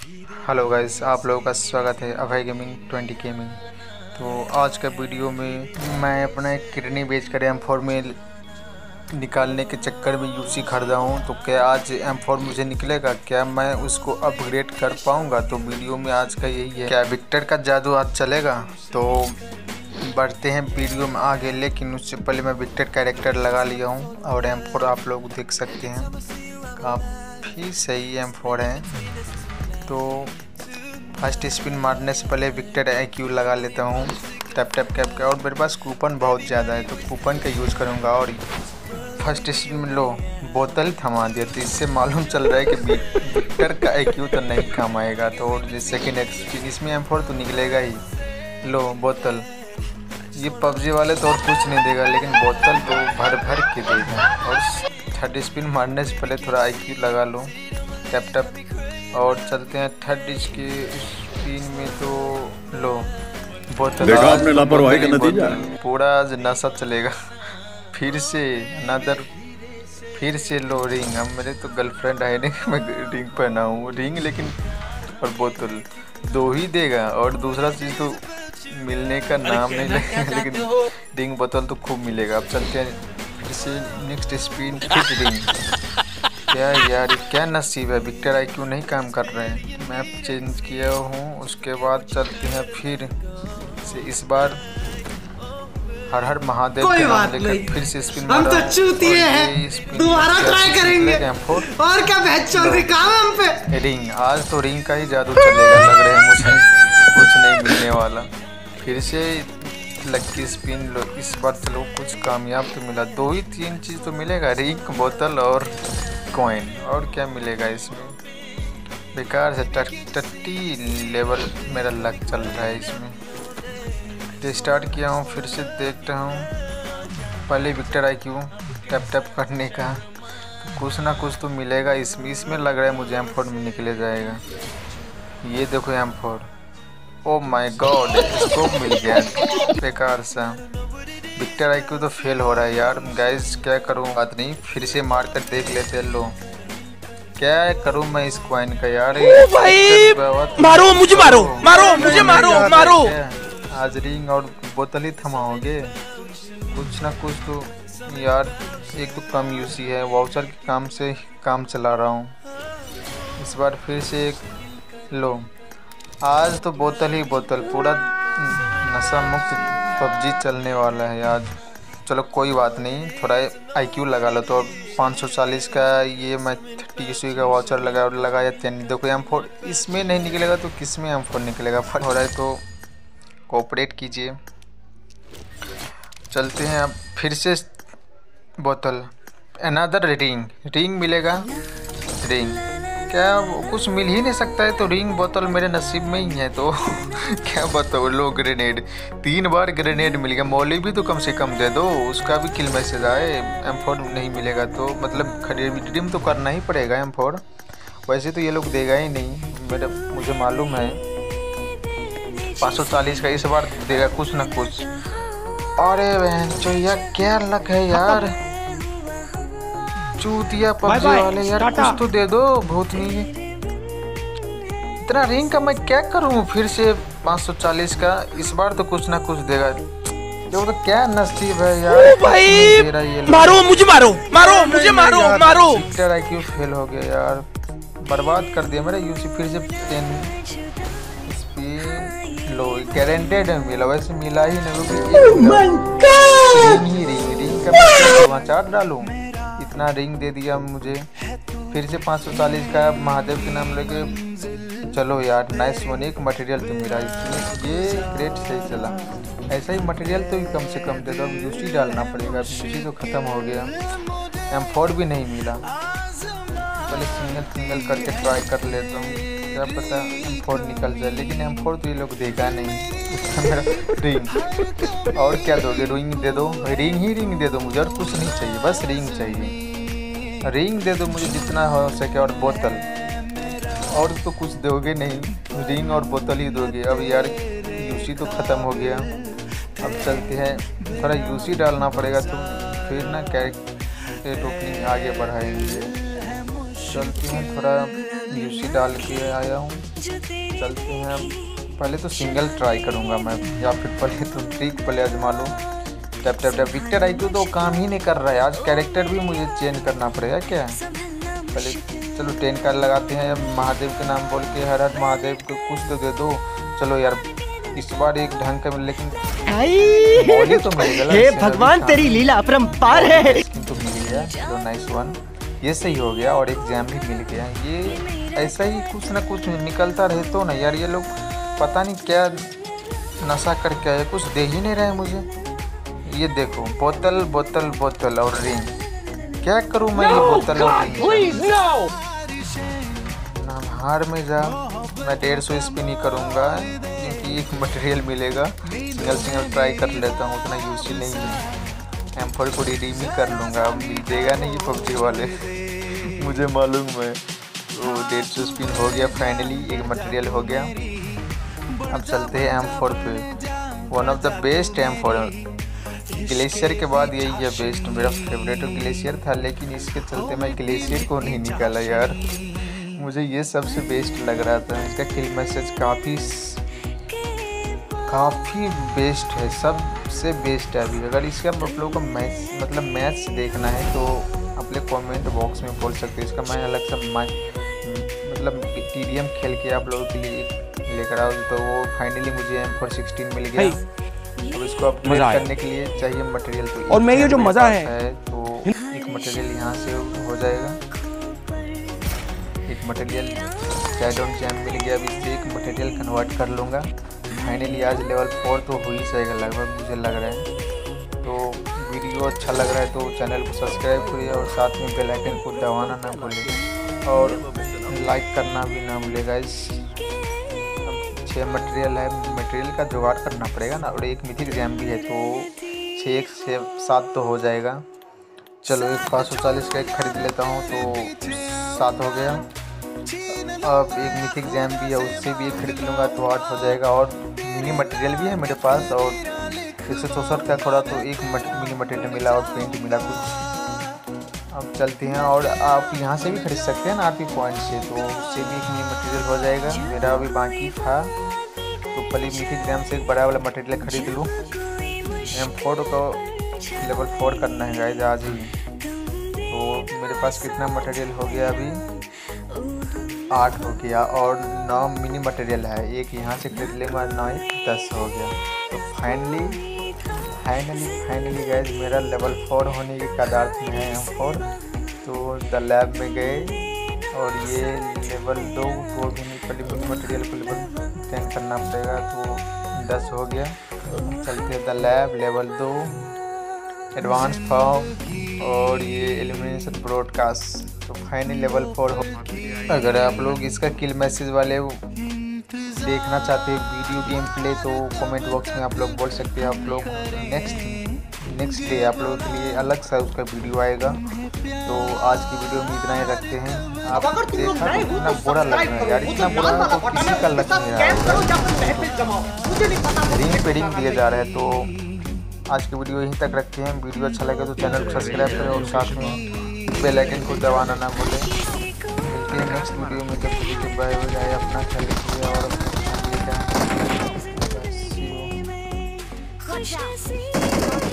Hello guys, आप लोगों का स्वागत है अभय गेमिंग 20 गेमिंग। तो आज का वीडियो में मैं अपना एक किडनी बेचकर M4 में निकालने के चक्कर में यूसी खरीदा हूँ। तो क्या आज M4 मुझे निकलेगा? क्या मैं उसको अपग्रेड कर पाऊँगा? तो वीडियो में आज का यही है, क्या विक्टर का जादू आज चलेगा? तो बढ़ते हैं वीडियो में आगे, लेकिन उससे पहले मैं विक्टर कैरेक्टर लगा लिया हूँ और M4 आप लोग देख सकते हैं, काफ़ी सही M4 है। तो फर्स्ट स्पिन मारने से पहले विक्टर IQ लगा लेता हूँ टैप टैप कैप का, और मेरे पास कूपन बहुत ज़्यादा है तो कूपन का यूज़ करूँगा। और फर्स्ट स्पिन में लो बोतल थमा दिया, तो इससे मालूम चल रहा है कि विक्टर का IQ तो नहीं काम आएगा। तो सेकेंड स्पिन इसमें M4 तो निकलेगा ही। लो बोतल, ये PUBG वाले तो और कुछ नहीं देगा, लेकिन बोतल तो भर भर के देगा। और थर्ड स्पिन मारने से पहले थोड़ा IQ लगा लो टैप टैप, और चलते हैं थर्ड के स्पिन में। तो लो बोतल, देखा आपने लापरवाही का नतीजा, पूरा आज नशा चलेगा। फिर से अनदर, फिर से लो रिंग। अब मेरे तो गर्लफ्रेंड है नहीं, मैं रिंग पहना हूँ रिंग, लेकिन और बोतल दो ही देगा और दूसरा चीज़ तो मिलने का नाम नहीं लेगा, लेकिन रिंग बोतल तो खूब मिलेगा। अब चलते हैं फिर से नेक्स्ट स्पिन, फिर रिंग। क्या यार, क्या नसीब है, विक्टर IQ नहीं काम कर रहे हैं। मैप चेंज किया हूँ, उसके बाद चलते हैं फिर से इस बार हर हर महादेव कोई के नाम बात लेकर नहीं, फिर से स्पिन हम तो मारा। चूतिए हैं, दोबारा ट्राई करेंगे। और क्या बहस चल रही काम हम पे। रिंग, आज तो रिंग का ही जादू चलेगा लग रहा है मुझे, कुछ नहीं मिलने वाला। फिर से लक्की स्पिन लो, इस बार चलो कुछ कामयाब तो मिला। दो ही तीन चीज़ तो मिलेगा, रिंग बोतल और कॉइन, और क्या मिलेगा इसमें? बेकार से टट्टी लेवल मेरा लक चल रहा है इसमें। स्टार्ट किया हूँ, फिर से देखता हूँ। पहले विक्टर IQ टैप टैप करने का, तो कुछ ना कुछ तो मिलेगा इसमें लग रहा है मुझे M4 में निकले जाएगा। ये देखो M4, ओ माय गॉड, इसको मिल गया बेकार सा। विक्टर IQ तो फेल हो रहा है यार गाइस, क्या करूँ? बात नहीं, फिर से मार कर देख लेते हैं। लो क्या करूँ मैं इस कॉइन का यार? ओ भाई मारो मुझे, मारो मारो मुझे, मारो मारो। आज रिंग और बोतल ही थमाओगे? कुछ ना कुछ तो यार। एक तो कम यूसी है, वाउचर के काम से काम चला रहा हूँ। इस बार फिर से एक लो, आज तो बोतल ही बोतल, पूरा नशा मुक्त PUBG चलने वाला है आज। चलो कोई बात नहीं, थोड़ा IQ लगा लो। तो 540 का ये मैं 30 का वाउचर लगाया 10। देखो M4 इसमें नहीं निकलेगा तो किस में M4 निकलेगा? फर्क हो रहा है तो कोऑपरेट कीजिए। चलते हैं अब फिर से बोतल, अनदर रिंग मिलेगा। रिंग क्या कुछ मिल ही नहीं सकता है? तो रिंग बोतल मेरे नसीब में ही है। तो क्या बताओ। लो ग्रेनेड, 3 बार ग्रेनेड मिल गया। मौली भी तो कम से कम दे दो, उसका भी किल मैसेज आए। M4 नहीं मिलेगा तो मतलब रिडीम तो करना ही पड़ेगा M4। वैसे तो ये लोग देगा ही नहीं, मुझे मालूम है। 540 का इस बार देगा कुछ ना कुछ। अरे बहन क्या लक है यार, चूतिया PUBG वाले यार, कुछ तो दे दो भूतनी। इतना रिंग का मैं क्या करूं? फिर से 540 का, इस बार तो कुछ ना कुछ देगा। जो तो क्या नसीब है यार। ओ भाई मारो मुझे, मारो मारो मुझे, मारो मारो। विक्टर IQ फेल हो गया यार, बर्बाद कर दिया मेरा यूसी। फिर से 10 स्पिन लो, गारंटेड मिला, वैसे मिला ही नहीं। रिंग का मैं समाचार डालूं, इतना रिंग दे दिया मुझे। फिर से 540 का महादेव के नाम लेके चलो यार। नाइस वन, एक मटेरियल तो मिला इसमें, ये ग्रेट सही चला। ऐसा ही मटेरियल तो कम से कम दे दो। अब यूसी डालना पड़ेगा, यूसी तो ख़त्म हो गया। M4 भी नहीं मिला, पहले सिंगल करके ट्राई कर लेता हूँ, क्या पता M4 निकल जाए। लेकिन M4 तो ये लोग देगा नहीं। मेरा रिंग, और क्या दोगे? रिंग दे दो, रिंग दे दो मुझे, और कुछ नहीं चाहिए, बस रिंग चाहिए। रिंग दे दो मुझे जितना हो सके, और बोतल, और तो कुछ दोगे नहीं, रिंग और बोतल ही दोगे। अब यार यूसी तो ख़त्म हो गया। अब चलते हैं, थोड़ा यूसी डालना पड़ेगा तो फिर ना कैरेक्टर ओपनिंग आगे बढ़ाएंगे। चलते हैं, थोड़ा यूसी डाल के आया हूँ। चलते हैं अब। पहले तो सिंगल ट्राई करूंगा मैं, या फिर पहले तो ट्रिक पहले आजमा लूँ। Tap tap tap Victor IQ तो काम ही नहीं कर रहा है। आज कैरेक्टर भी मुझे चेंज करना पड़ेगा क्या। पहले चलो 10 कार्ड लगाते हैं। महादेव के नाम बोल के हर हर महादेव को कुछ तो दे दो। चलो यार इस बार एक ढंग का, लेकिन तो मिल गया। भगवान तेरी लीला अपरंपार है। तो मिल गया, चलो नाइस वन, ये सही हो गया। और एक जैम भी मिल गया। ये ऐसा ही कुछ ना कुछ निकलता रहे तो ना यार। ये लोग पता नहीं क्या नशा करके आए, कुछ दे ही नहीं रहे मुझे। ये देखो बोतल बोतल बोतल और रिंग। क्या करूं मैं ये बोतल और रिंग। ना हार में जा, मैं 150 स्पिन ही करूंगा क्योंकि एक मटेरियल मिलेगा। सिंगल ट्राई कर लेता हूँ, उतना यूजफुल नहीं है। M4 को रिडीम ही कर लूँगा, अब मिलेगा नहीं ये PUBG वाले मुझे मालूम है। तो 150 स्पिन हो गया फाइनली, एक मटेरियल हो गया। अब चलते हैं M4 पे। One of the best M4 glacier के बाद यही है बेस्ट। मेरा फेवरेट ग्लेशियर था, लेकिन इसके चलते मैं ग्लेशियर को नहीं निकाला यार। मुझे ये सबसे बेस्ट लग रहा था। इसका किल मैसेज काफ़ी बेस्ट है, सबसे बेस्ट है अभी। अगर इसका आप लोगों को मैच देखना है तो आप लोग कमेंट बॉक्स में बोल सकते हैं। इसका मैं अलग सा TDM खेल के आप लोगों के लिए लेकर आओ। तो वो फाइनली मुझे M416 मिल गया। अब इसको अपग्रेड करने के लिए चाहिए मटेरियल। तो और मैं ये जो मज़ा है तो एक मटेरियल यहाँ से हो जाएगा। एक मटेरियल कैडॉन जैम मिल गया। अब इससे एक मटेरियल कन्वर्ट कर लूँगा। फाइनली आज लेवल 4 तो हो ही जाएगा लगभग, मुझे लग रहा है। तो वीडियो अच्छा लग रहा है तो चैनल को सब्सक्राइब करिए और साथ में बेल आइकन को दबाना ना भूलिए और लाइक करना भी ना भूलिएगा। इस 6 मटेरियल है, मटेरियल का जुगाड़ करना पड़ेगा ना। और एक मिथिक जैम भी है, तो 6 7 तो हो जाएगा। चलो एक 540 का एक खरीद लेता हूँ तो 7 हो गया। अब एक मिथिक जैम भी है, उससे भी एक खरीद लूँगा तो 8 हो जाएगा। और मिनी मटेरियल भी है मेरे पास, और 164 का थोड़ा तो एक मिनी मटेरियल मिला और पेंट मिला कुछ। अब चलते हैं। और आप यहाँ से भी खरीद सकते हैं ना RP पॉइंट से, तो उससे भी एक मिनी मटेरियल हो जाएगा। मेरा अभी बाकी था तो पहले मिथिक जैम से एक बड़ा वाला मटेरियल खरीद लूँ। M4 को लेवल 4 करना है गाइस आज ही। तो मेरे पास कितना मटेरियल हो गया अभी, 8 हो गया। और 9 मिनी मटेरियल है, एक यहाँ से खरीद लेंगे, 9 10 हो गया। तो फाइनली गाइस मेरा लेवल 4 होने की कगार में है M4। तो द लैब में गए और ये लेवल 2 को भी पहले मिनी मटेरियल को लेवल 10 करना पड़ेगा। तो 10 हो गया। चलते हैं the lab level 2 advance form और ये एलिमिनेशन ब्रॉडकास्ट। तो फाइनली लेवल 4 हो। अगर आप लोग इसका किल मैसेज वाले देखना चाहते हैं वीडियो गेम प्ले तो कमेंट बॉक्स में आप लोग बोल सकते हैं। आप लोग नेक्स्ट डे आप लोगों के लिए अलग सा उसका वीडियो आएगा। तो आज की वीडियो में इतना ही रखते हैं। आप देखा इतना बुरा लग रहा है यार, इतना बुरा तो किसी का लग नहीं रहा है। रिंग पे रिंग दिए जा रहे हैं। तो आज की वीडियो यहीं तक रखते हैं। वीडियो अच्छा लगे तो चैनल को सब्सक्राइब करें और साथ में बेल आइकन को दबाना ना भूलें। मिलते हैं नेक्स्ट वीडियो में। तब तक के बाय बाय, अपना ख्याल रखिए और अपना